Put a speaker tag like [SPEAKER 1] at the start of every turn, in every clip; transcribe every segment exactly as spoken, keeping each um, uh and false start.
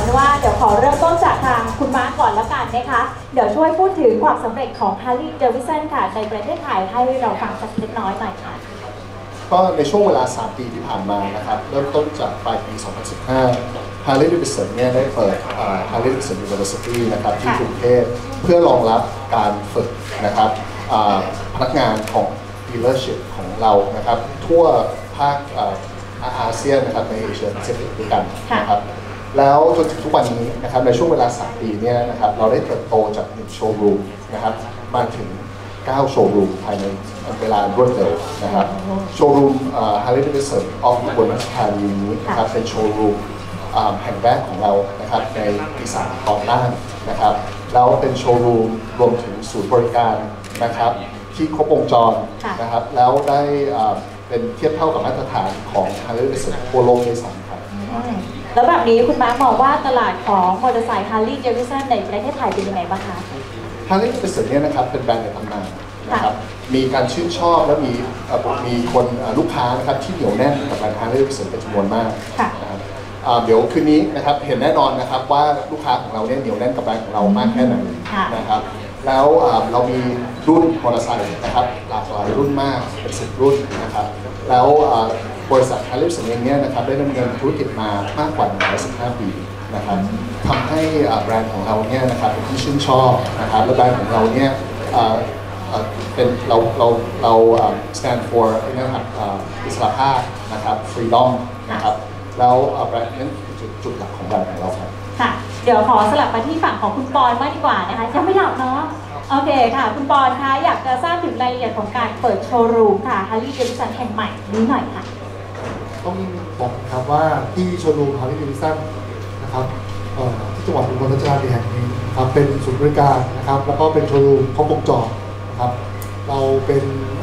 [SPEAKER 1] เป็นว่าเดี๋ยวขอเริ่มต้นจากทางคุณมาร์คก่อนแล้วกันนะคะเดี๋ยวช่วยพูดถึงความสำเร็จของ Harley Davidson ค่ะในประเทศไทยให้เราฟังสักเล็กน้อยหน่อยค่ะ
[SPEAKER 2] ก็ในช่วงเวลาสามปีที่ผ่านมานะครับเริ่มต้นจากปลายปีสองพันสิบห้า Harley Davidson เนี่ยได้เปิด Harley Davidson University นะครับที่กรุงเทพเพื่อรองรับการฝึกนะครับพนักงานของ dealership ของเรานะครับทั่วภาคอาเซียนนะครับในเอเชียแปซิฟิกด้วยกันนะครับแล้วจนถึงทุกวันนี้นะครับในช่วงเวลาสามปีเนี่ยนะครับเราได้เติบโตจากหนึ่งโชว์รูมนะครับมาถึงเก้าโชว์รูมภายในเวลารวดเร็วนะครับโชว์รูม Harley Davidson ออฟบนรัชธานีนี้นะครับเป็นโชว์รูมแห่งแรกของเรานะครับในอีสานตอนล่างนะครับแล้วเป็นโชว์รูมรวมถึงศูนย์บริการนะครับที่ครบวงจรนะครับแล้วได้เป็นเทียบเท่ากับมาตรฐานของ Harley Davidson ทั่วโลกด้วยซ้ำครับ
[SPEAKER 1] แล้วแบบนี้คุณมาร์คมองว่าตลาดของมอเตอร์ไซค์ Harley Davidson ในประเทศไทยเป็นยังไงบ้างคะ
[SPEAKER 2] Harley Davidson เนี่ยนะครับเป็นแบรนด์ในตำนานนะครับมีการชื่นชอบและมีมีคนลูกค้านะครับที่เหนียวแน่นกับแบรนด์ Harley Davidson เป็นจำนวนมากนะครับเดี๋ยวคืนนี้นะครับเห็นแน่นอนนะครับว่าลูกค้าของเราเนี่ยเหนียวแน่นกับแบรนด์ของเรามากแค่ไหนนะครับแล้วเรามีรุ่นมอเตอร์ไซค์นะครับหลากหลายรุ่นมากเป็นสิบรุ่นนะครับแล้วบริษัท Harley Davidson เองเนี่ยนะครับได้ดำเนินธุรกิจมามากกว่าหนึ่งร้อยสิบห้าปีนะครับทำให้แบรนด์ของเราเนี่ยนะครับเป็นที่ชื่นชอบนะครับและแบรนด์ของเราเนี่ยเป็นเราเราเรา stand for นะครับอิสรภาพนะครับ freedom นะครับแล้วแบรนด์นั้นจุดจุดหลักของแบรนด์ของเราครับ
[SPEAKER 1] ค่ะเดี๋ยวขอสลับมาที่ฝั่งของคุณปอนมากดีกว่านะคะยังไม่หลับเนาะโอเคค่ะคุณปอนคะอยากจะทราบถึงรายละเอียดของการเปิดโชว์รูมค่ะ Harley Davidson แห่งใหม่นี้หน่อยค่ะ
[SPEAKER 3] ต้องบอกครับว่าที่โชว์รูม Harley Davidson นะครับที่จังหวัดอุบลราชธานีแห่งนี้นะครับเป็นศูนย์บริการนะครับแล้วก็เป็นโชว์รูมครบวงจรนะครับเราเป็น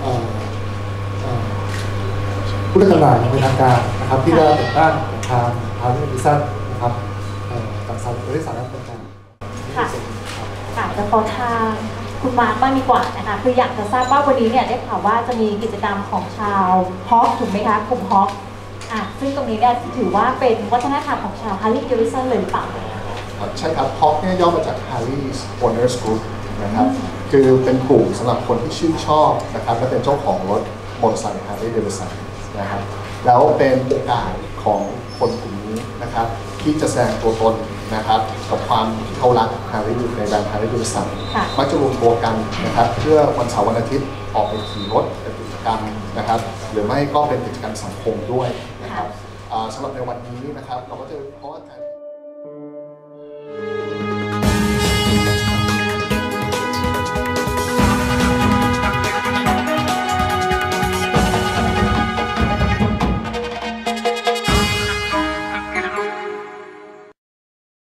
[SPEAKER 3] ผู้ดำเนินงานเป็นทางการนะครับที่ได้ติดตั้งทาง Harley Davidson นะครับจากสายบริษัทและต่างๆ
[SPEAKER 1] ค่ะค่ะจะขอทางคุณมาร์คบ้างดีกว่านะคะคืออยากจะทราบว่าวันนี้เนี่ยได้ข่าวว่าจะมีกิจกรรมของชาวฮอคถูกไหมคะกลุ่มฮอคอ่ะซึ่งตรงนี้เนี่ยถือว่าเป็นวัฒนธรรมของชาว Harley Davidson เลยหรือเปล่า
[SPEAKER 2] ใช่ครับฮอคเนี่ยย่อมาจาก Harley's Owners Group นะครับคือเป็นกลุ่มสำหรับคนที่ชื่นชอบนะครับและเป็นเจ้าของรถมอเตอร์ไซค์ Harley Davidson นะครับแล้วเป็นโอกาสของคนกลุ่มนี้นะครับที่จะแสดงตัวตนนะครับกับความที่เขารัก Harley ในแบรนด์ Harley Davidson มักจะรวมตัวกันนะครับเพื่อวันเสาร์วันอาทิตย์ออกไปขี่รถเป็นกิจกรรมนะครับหรือไม่ก็เป็นกิจกรรมสังคมด้วยนะครับสำหรับในวันนี้นะครับเราก็จะเพราะว่า